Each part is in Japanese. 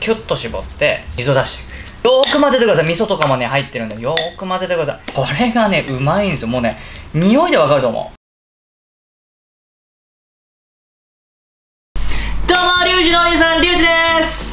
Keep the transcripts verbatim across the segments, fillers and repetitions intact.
キュッと絞って水を出していく。よーく混ぜてください。味噌とかもね入ってるんでよーく混ぜてください。これがねうまいんですよ。もうね匂いでわかると思う。どうも、リュウジのお兄さん、リュウジです。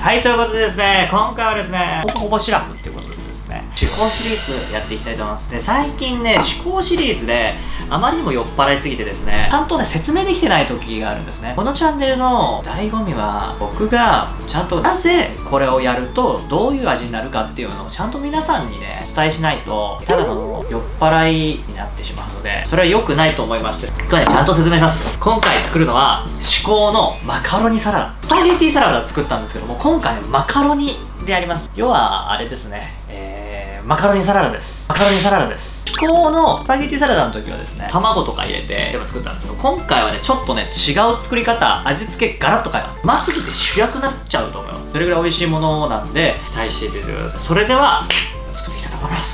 はい、ということでですね、今回はですね、ほぼほぼシラフっていうことでですね、思考シリーズやっていきたいと思います。で、最近ね、思考シリーズで、あまりにも酔っ払いすぎてですね、ちゃんとね、説明できてない時があるんですね。このチャンネルの醍醐味は、僕がちゃんとなぜこれをやると、どういう味になるかっていうのをちゃんと皆さんにね、伝えしないと、ただの酔っ払いになってしまうので、それは良くないと思いまして、今日はね、ちゃんと説明します。今回作るのは、至高のマカロニサラダ。スパゲティサラダを作ったんですけども、今回ね、マカロニでやります。要は、あれですね、えー、マカロニサラダです。マカロニサラダです。至高のスパゲティサラダの時はですね、卵とか入れて、でも作ったんですけど、今回はね、ちょっとね、違う作り方、味付けガラッと変えます。うますぎて主役になっちゃうと思います。それぐらい美味しいものなんで、期待していてください。それでは、作っていきたいと思います。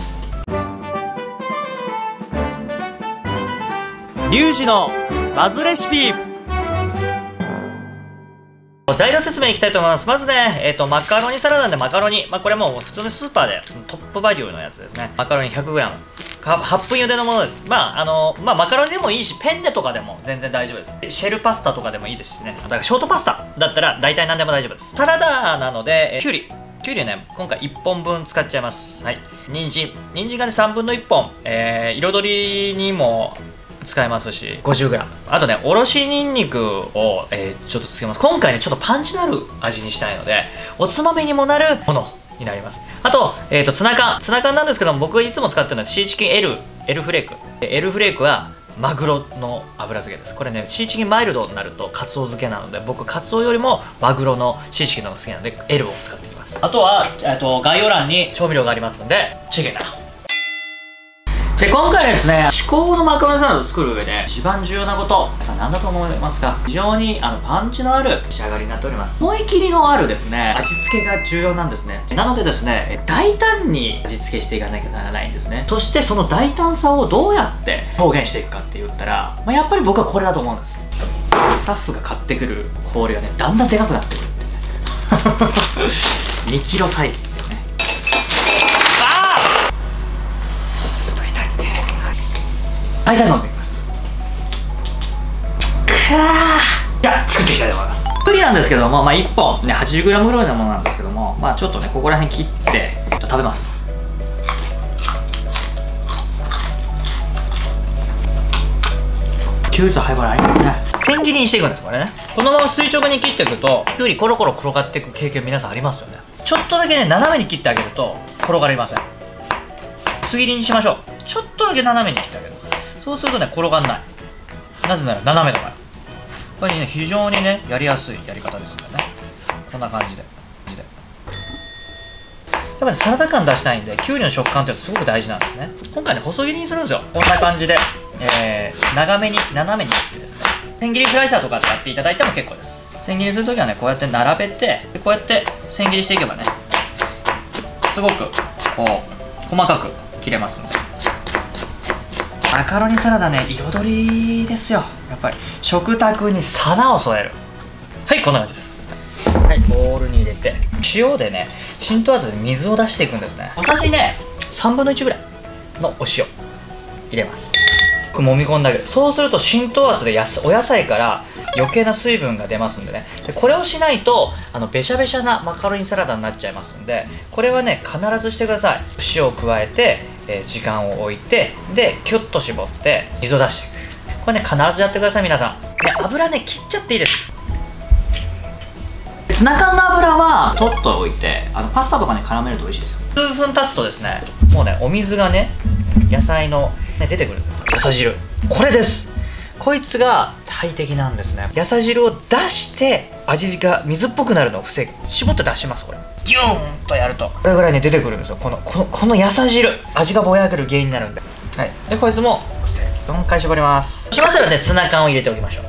リュウジのバズレシピ。材料説明いきたいと思います。まずね、えっ、ー、と、マカロニサラダなんでマカロニ。まあ、これもう普通のスーパーでトップバリューのやつですね。マカロニ ひゃくグラム。はっぷん茹でのものです。まあ、あの、まあ、マカロニでもいいし、ペンネとかでも全然大丈夫です。シェルパスタとかでもいいですしね。だからショートパスタだったら大体何でも大丈夫です。サラダなので、えー、きゅうり。きゅうりをね、今回いっぽんぶん使っちゃいます。はい。人参。人参がね、さんぶんのいっぽん。えー、彩りにも、使えますし ごじゅうグラム。 あとねおろしにんにくを、えー、ちょっとつけます。今回ねちょっとパンチのある味にしたいのでおつまみにもなるものになります。あと,、えー、とツナ缶ツナ缶なんですけども、僕がいつも使ってるのはシーチキン L, L フレーク。 L フレークはマグロの油漬けです。これねシーチキンマイルドになるとカツオ漬けなので、僕カツオよりもマグロのシーチキンの方が好きなので L を使っていきます。あとは、えー、と概要欄に調味料がありますのでチゲナ。で、今回ですね、至高のマカロニサラダを作る上で一番重要なこと、皆さん何だと思いますか？非常にあのパンチのある仕上がりになっております。思い切りのあるですね、味付けが重要なんですね。なのでですね、大胆に味付けしていかなきゃならないんですね。そしてその大胆さをどうやって表現していくかって言ったら、まあ、やっぱり僕はこれだと思うんです。スタッフが買ってくる氷がね、だんだんでかくなってくるってにキロサイズ。大体飲んでいきます。くーじゃあ作っていきたいと思います。プリなんですけども、まあ、いっぽん、ね、はちじゅうグラム ぐらいのものなんですけども、まあ、ちょっとねここら辺切って、えっと、食べます。きゅうりとハイボールありますね。千切りにしていくんですこれね。このまま垂直に切っていくときゅうりコロコロ転がっていく経験皆さんありますよね。ちょっとだけね斜めに切ってあげると転がりません。薄切りにしましょう。ちょっとだけ斜めに切ってあげる。そうするとね転がんない。なぜなら斜めだから。これね非常にねやりやすいやり方ですよね。こんな感じでやっぱりサラダ感出したいんできゅうりの食感ってすごく大事なんですね。今回ね細切りにするんですよ。こんな感じで、えー、長めに斜めに切ってですね、千切りスライサーとか使っていただいても結構です。千切りするときはねこうやって並べて、でこうやって千切りしていけばねすごくこう細かく切れますんで。マカロニサラダね彩りですよ。やっぱり食卓に花を添える。はい、こんな感じです。はい、ボウルに入れて塩でね浸透圧で水を出していくんですね。小さじねさんぶんのいちぐらいのお塩入れます。よく揉み込んであげる。そうすると浸透圧でやすお野菜から余計な水分が出ますんでね。でこれをしないとあのベシャベシャなマカロニサラダになっちゃいますんで、これはね必ずしてください。塩を加えて、えー、時間を置いて、でキュッと絞って水を出していく。これね必ずやってください皆さん。で油ね切っちゃっていいです。ツナ缶の油は取っておいて、あのパスタとかね絡めると美味しいですよ。数分経つとですねもうねお水がね野菜の、ね、出てくるんですよ。野菜汁これです。こいつが大敵なんですね。野菜汁を出して味が水っぽくなるのを防ぐ。絞って出します。これギューンとやるとこれぐらいね出てくるんですよ。このこのこの野菜汁味がぼやける原因になるんで。はい、でこいつもよんかい絞ります。そうしましたらねツナ缶を入れておきましょう。はい、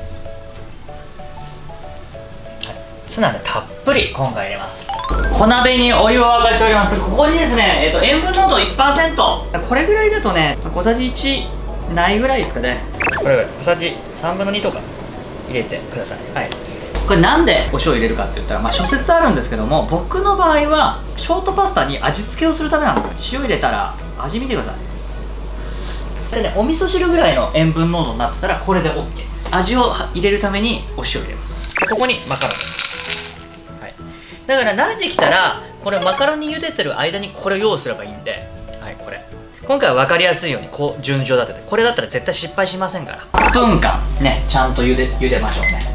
ツナねたっぷり今回入れます。小鍋にお湯を沸かしております。ここにですね、えー、と塩分濃度 いちパーセント。 これぐらいだとね小さじいちないぐらいですかね。これぐらい小さじさんぶんのにとか入れてください。はい、 これなんでお塩入れるかって言ったら、まあ諸説あるんですけども、僕の場合はショートパスタに味付けをするためなんですよ。塩入れたら味見てください。でね、お味噌汁ぐらいの塩分濃度になってたらこれで OK。 味を入れるためにお塩入れます。でここにマカロニ、はい、だから慣れてきたらこれマカロニ茹でてる間にこれを用意すればいいんで、はい、これ今回は分かりやすいようにこう順序立てて、これだったら絶対失敗しませんから、はっぷんかんねちゃんと茹で茹でましょうね。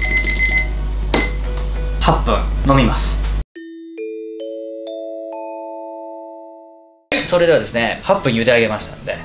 はっぷん飲みます。それではですね、はっぷん茹で上げましたんで、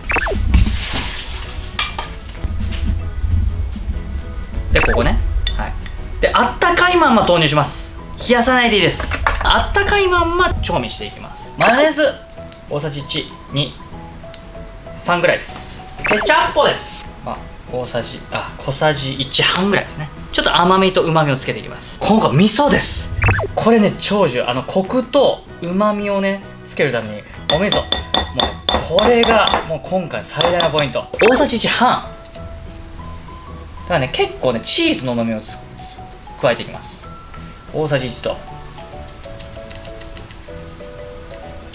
でここね、はい、であったかいまんま投入します。冷やさないでいいです。あったかいまんま調味していきます。マヨネーズ大さじいち、に、さんぐらいです。ケチャップです、まあ、大さじあ小さじいちはんぐらいですね。ちょっと甘みとうまみをつけていきます。今回味噌です。これね超重要、あのコクとうまみをねつけるためにお味噌、もうこれがもう今回最大のポイント。大さじいちはんだからね、結構ねチーズのうまみをつつ加えていきます。大さじいちと、はい、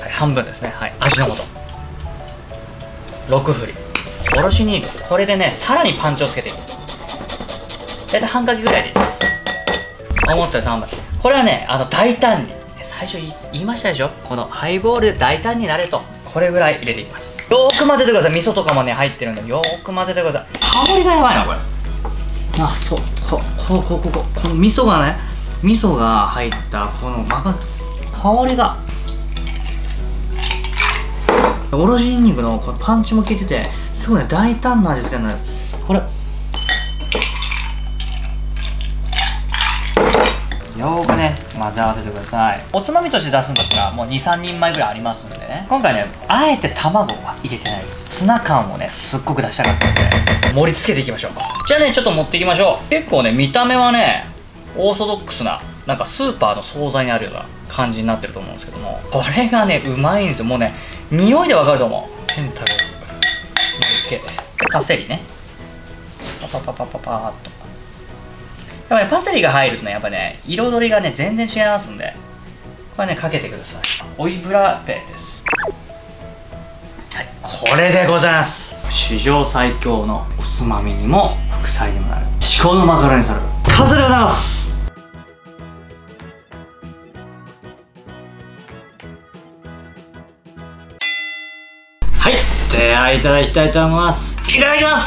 半分ですね。はい、味の素ろくふり、おろしにんにく、これでねさらにパンチをつけていく。大体半かけぐらいでいいです。思ったよりさんばい。これはねあの大胆に、最初言いましたでしょ、このハイボールで大胆になれと。これぐらい入れていきます。よーく混ぜてください。味噌とかもね入ってるんでよーく混ぜてください。香りがやばいなこれ。あ、そう、ここここここの味噌がね、味噌が入ったこのま香りが、おろしにんにくのこのパンチも効いててすごいね大胆な味付けになる。これよーくね混ぜ合わせてください。おつまみとして出すんだったらもうに、さんにんまえぐらいありますんでね。今回ねあえて卵は入れてないです。ツナ感をねすっごく出したかったんで盛り付けていきましょう。じゃあねちょっと持っていきましょう。結構ね見た目はねオーソドックスな、なんかスーパーの惣菜にあるような感じになってると思うんですけども、これがねうまいんですよ。もうね匂いでわかると思う。ペンタル盛り付けてパセリねパパパパパパーっと。やっぱねパセリが入るとねやっぱね彩りがね全然違いますんで、これねかけてください。オイブラペです。はい、これでございます。史上最強のおつまみにも副菜にもなる至高のマカロニサラダ完成でございます。はい、ではいただきたいと思います。いただきます。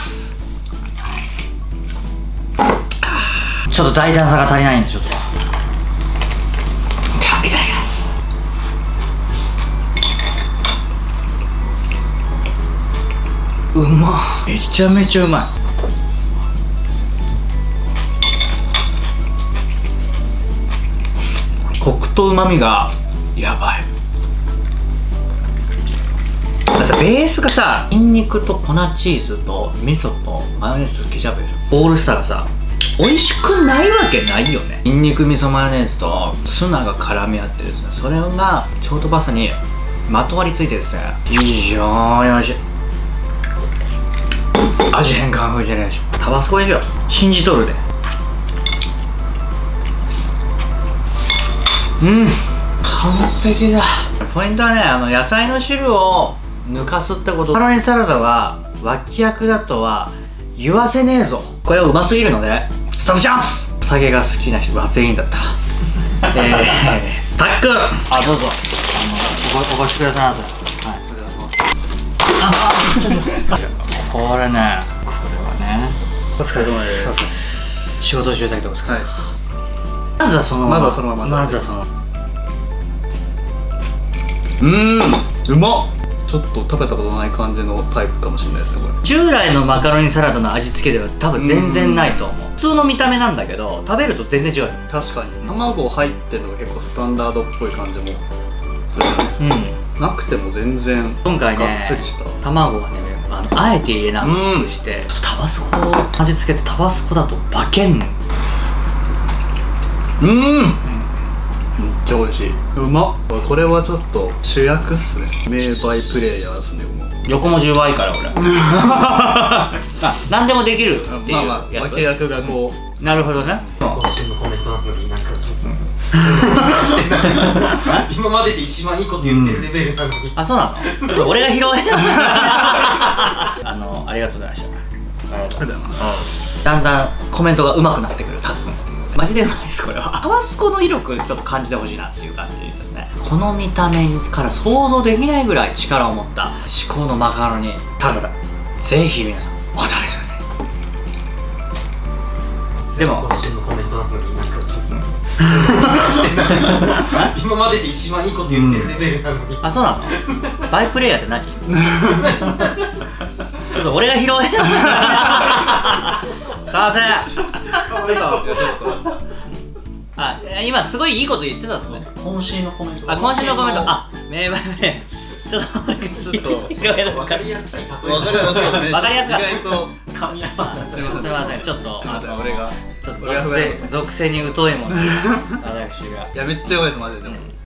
ちょっと大胆さが足りないんでちょっといただきます。うまっ、めちゃめちゃうまい。コクとうまみがやばい。ベースがさ、ニンニクと粉チーズと味噌とマヨネーズとケチャップでしょ。オールスターがさ美味しくないわけないよね。ニンニク味噌マヨネーズとツナが絡み合ってですね、それがショートパスタにまとわりついてですね、非常に美味しい。味変カンフージェネレーションタバスコでしょ、信じとるで。うん完璧だ。ポイントはね、あの野菜の汁を抜かすってこと。マカロニサラダは脇役だとは言わせねえぞ。これはうますぎるのでスタートチャンス。お酒が好きな人は全員だったえー、たっくん、あ、どうぞあの お, お越しくださいませ。はい、あこれね、これはねお疲れ様です。仕事中だけどお疲れ様です。まずはそのまままずはそのまままずはそのうーんうまっ。ちょっと食べたことない感じのタイプかもしれないですねこれ。 従来のマカロニサラダの味付けでは多分全然ないと思う。普通の見た目なんだけど食べると全然違う。 確かに卵入ってるのが結構スタンダードっぽい感じもするじゃないですか、うん、なくても全然今回ねがっつりした卵はねあのあえて入れなくして、うん、タバスコ味付けてタバスコだと化けんの。 うん、めっちゃ美味しい。うまっ。これはちょっと主役っすね。名バイプレイヤーっすね。もう横文字弱いから俺あ何でもできるっていうやつ。 まあまあ脇役がこう、 うん、なるほどね。 今週のコメント今までで一番いいこと言ってるレベルなのに。 あ、そうなの？ちょっと俺が拾えあの、ありがとうございました。ありがとうございます。だんだんコメントが上手くなってくる、多分。マジでうまいです、これは。タバスコの威力ちょっと感じてほしいなっていう感じですね。この見た目から想像できないぐらい力を持った至高のマカロニタルタル。ぜひ皆さんお試しください。でも今週のコメントなのになんか今までで一番いいこと言ってるレベルなのに。 あ、そうなの？バイプレイヤーって何？ちょっと俺が拾えよ。すいません。ちょっと。あ、今すごいいいこと言ってたんですね。 渾身のコメント。 あ、渾身のコメント。あ、名バイプレイヤー。ちょっと俺がちょっと拾えるか。 わかりやすい例え。 わかりやすいね。 わかりやすかった。 意外と噛み合わない。 すいません。 すいません。ちょっとすいません。 あの俺がちょっと俺が属性属性に疎いもので私が。 いやめっちゃうまいですマジででも。